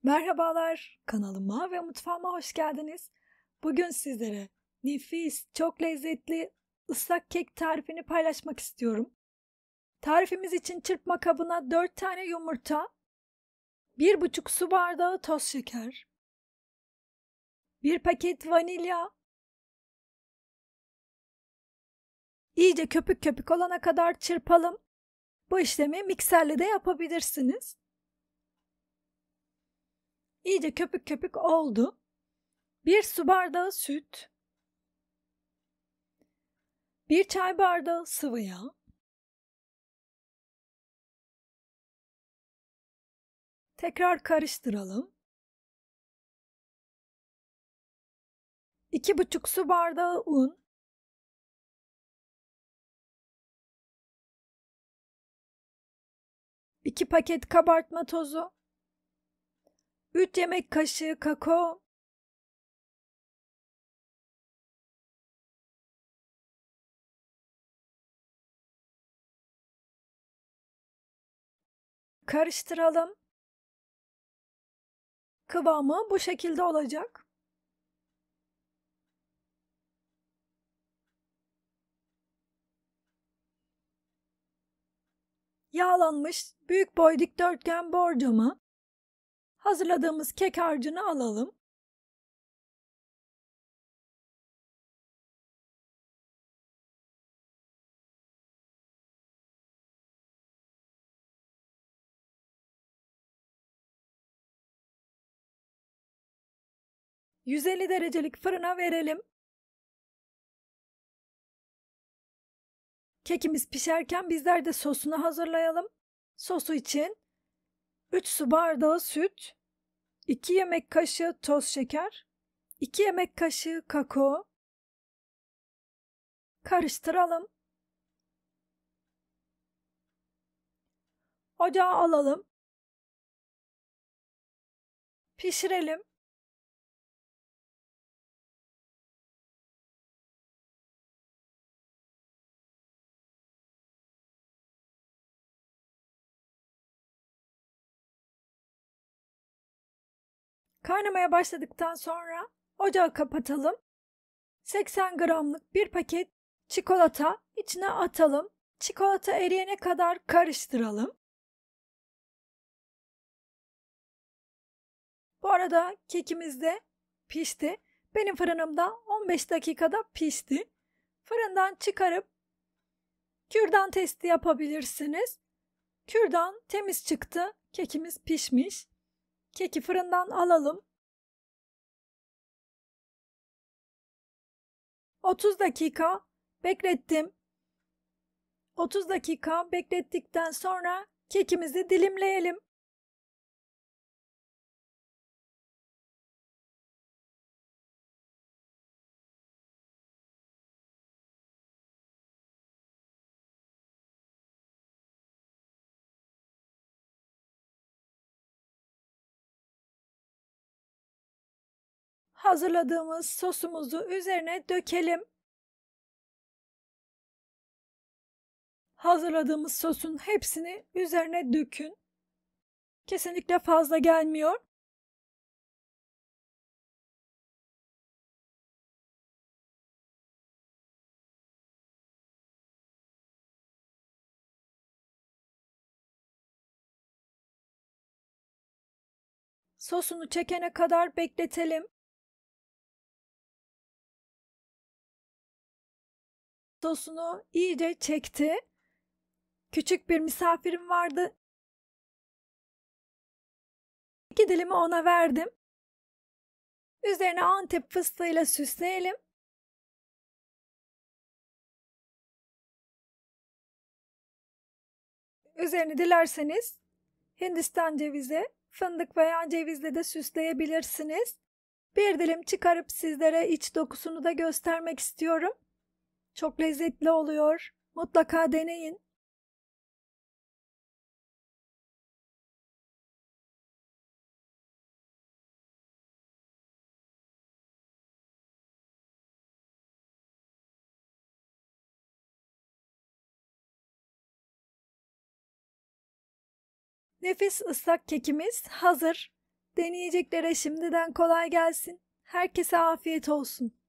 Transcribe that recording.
Merhabalar, kanalıma ve mutfağıma hoş geldiniz. Bugün sizlere nefis, çok lezzetli ıslak kek tarifini paylaşmak istiyorum. Tarifimiz için çırpma kabına 4 tane yumurta, 1,5 su bardağı toz şeker, 1 paket vanilya, iyice köpük köpük olana kadar çırpalım. Bu işlemi mikserle de yapabilirsiniz. İyice köpük köpük oldu. 1 su bardağı süt, 1 çay bardağı sıvı yağ, tekrar karıştıralım. 2,5 su bardağı un, 2 paket kabartma tozu, 3 yemek kaşığı kakao, 1 karıştıralım. Kıvamı bu şekilde olacak. Yağlanmış büyük boy dikdörtgen borcama hazırladığımız kek harcını alalım. ...150 derecelik fırına verelim. Kekimiz pişerken bizler de sosunu hazırlayalım. Sosu için 3 su bardağı süt, 2 yemek kaşığı toz şeker, 2 yemek kaşığı kakao. Karıştıralım. Ocağa alalım. Pişirelim. Kaynamaya başladıktan sonra ocağı kapatalım. 80 gramlık bir paket çikolata içine atalım. Çikolata eriyene kadar karıştıralım. Bu arada kekimiz de pişti. Benim fırınımda 15 dakikada pişti. Fırından çıkarıp kürdan testi yapabilirsiniz. Kürdan temiz çıktı. Kekimiz pişmiş. Keki fırından alalım. 30 dakika beklettim. 30 dakika beklettikten sonra kekimizi dilimleyelim. Hazırladığımız sosumuzu üzerine dökelim. Hazırladığımız sosun hepsini üzerine dökün. Kesinlikle fazla gelmiyor. Sosunu çekene kadar bekletelim. Sosunu iyice çekti. Küçük bir misafirim vardı. 2 dilimi ona verdim. Üzerine Antep fıstığıyla süsleyelim. Üzerini dilerseniz Hindistan cevizi, fındık veya cevizle de süsleyebilirsiniz. Bir dilim çıkarıp sizlere iç dokusunu da göstermek istiyorum. Çok lezzetli oluyor. Mutlaka deneyin. Nefis ıslak kekimiz hazır. Deneyeceklere şimdiden kolay gelsin. Herkese afiyet olsun.